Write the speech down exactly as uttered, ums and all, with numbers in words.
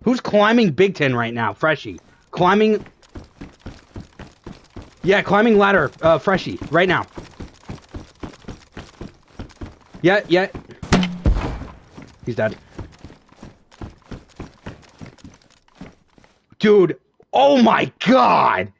Who's climbing Big Ten right now? Freshie. Climbing... Yeah, climbing ladder, uh, Freshie, right now. Yeah, yeah. He's dead. Dude, oh my god!